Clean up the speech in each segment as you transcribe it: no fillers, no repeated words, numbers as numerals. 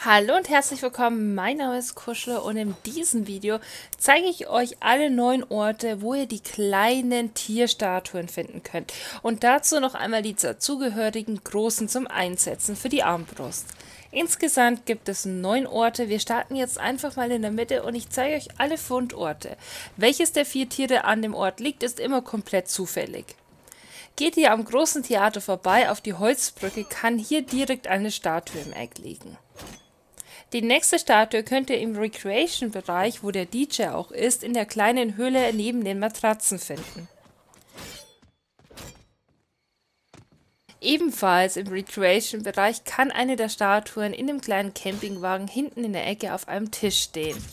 Hallo und herzlich willkommen, mein Name ist Kuschel und in diesem Video zeige ich euch alle 9 Orte, wo ihr die kleinen Tierstatuen finden könnt und dazu noch einmal die dazugehörigen großen zum Einsetzen für die Armbrust. Insgesamt gibt es 9 Orte, wir starten jetzt einfach mal in der Mitte und ich zeige euch alle Fundorte. Welches der 4 Tiere an dem Ort liegt, ist immer komplett zufällig. Geht ihr am großen Theater vorbei auf die Holzbrücke, kann hier direkt eine Statue im Eck liegen. Die nächste Statue könnt ihr im Recreation-Bereich, wo der DJ auch ist, in der kleinen Höhle neben den Matratzen finden. Ebenfalls im Recreation-Bereich kann eine der Statuen in dem kleinen Campingwagen hinten in der Ecke auf einem Tisch stehen.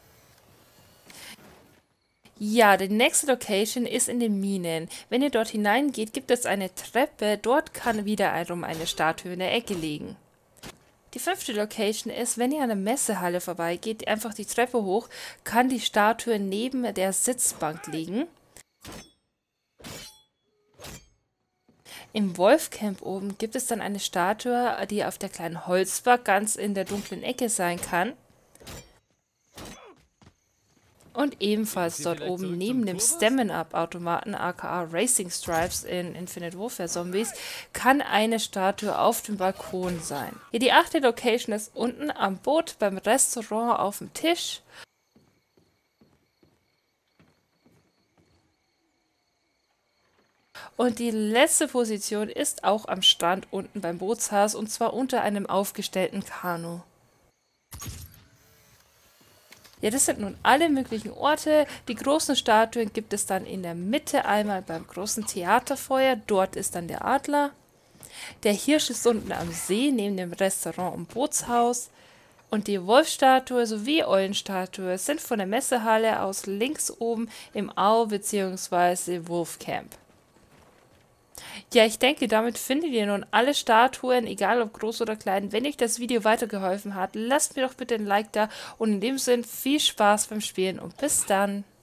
Ja, die nächste Location ist in den Minen. Wenn ihr dort hineingeht, gibt es eine Treppe, dort kann wiederum eine Statue in der Ecke liegen. Die 5. Location ist, wenn ihr an der Messehalle vorbeigeht, einfach die Treppe hoch, kann die Statue neben der Sitzbank liegen. Im Wolfcamp oben gibt es dann eine Statue, die auf der kleinen Holzbank ganz in der dunklen Ecke sein kann. Und ebenfalls dort oben neben dem Stamina-Up-Automaten aka Racing Stripes in Infinite Warfare Zombies kann eine Statue auf dem Balkon sein. Hier die 8. Location ist unten am Boot beim Restaurant auf dem Tisch. Und die letzte Position ist auch am Strand unten beim Bootshaus und zwar unter einem aufgestellten Kanu. Ja, das sind nun alle möglichen Orte. Die großen Statuen gibt es dann in der Mitte einmal beim großen Theaterfeuer. Dort ist dann der Adler. Der Hirsch ist unten am See neben dem Restaurant und Bootshaus. Und die Wolfstatue sowie Eulenstatue sind von der Messehalle aus links oben im Au bzw. Wolfcamp. Ja, ich denke, damit findet ihr nun alle Statuen, egal ob groß oder klein. Wenn euch das Video weitergeholfen hat, lasst mir doch bitte ein Like da und in dem Sinn viel Spaß beim Spielen und bis dann.